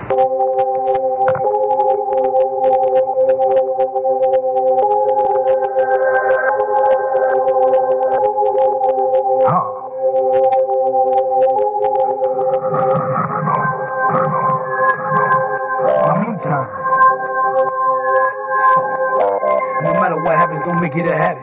No matter what happens, don't make it a habit.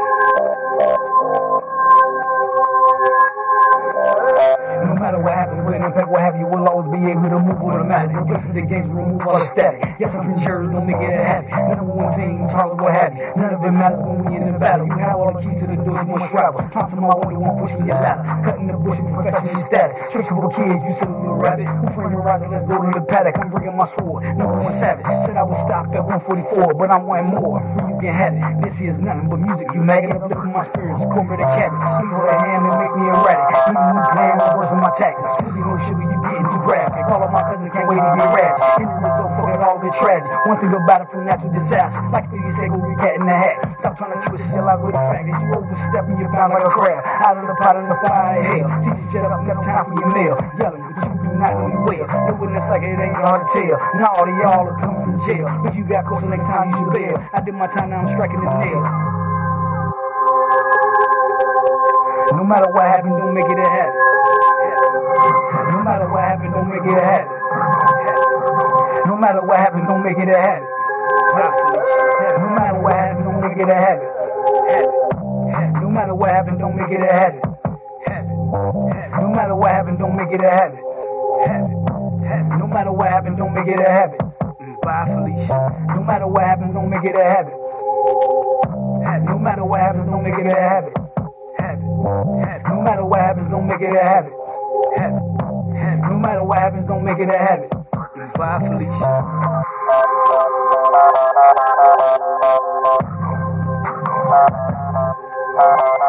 No matter what happens, with an impact, what have you, will always be able to move automatic. Listen to the games, remove all the static. Yes, I'm from Cherry, don't make it a habit. Number one team, Charles, what have you. None of it matters when we in the battle. You have all the keys to the doors, you must travel. Time to my one, you won't push me a ladder. Cutting the bush, professionally static. Tricks for kids, you silly little rabbit. Who frame your riser, let's go to the paddock. I'm bringing my sword. Number one savage. Said I would stop at 144, but I'm one more. Free, you can have it. This is nothing but music, you maggot. Uplifting my spirits, corporate a cabbage. Squeeze with a hand and make me erratic. Even when playing, reversing my tactics. You know sugar, you getting too graphic. All of my cousins can't wait to get ratchet. Henry was so fucking all been tragic. One thing about it from natural disaster. Like the say, go be cat in the hat. Stop trying to twist your life with the fact that you overstepping your bound like a crab. Out of the pot in the fire hell. Teach you shut up, never time for your meal. Yelling, but you do not know you well. No witness like it ain't hard to tell. Now all of y'all are coming from jail. If you got closer next time, you should bail. I did my time, now I'm striking the nail. No matter what happened, don't make it a habit. No matter what happened, don't make it a habit. No matter what happened, don't make it a habit. No matter what happened, don't make it a habit. No matter what happened, don't make it a habit. No matter what happened, don't make it a habit. No matter what happened, don't make it a habit. Bye, Felicia. No matter what happened, don't make it a habit. No matter what happens, don't make it a habit. No matter what happens, don't make it a habit. No matter what happens, don't make it a habit. Bye, Felicia.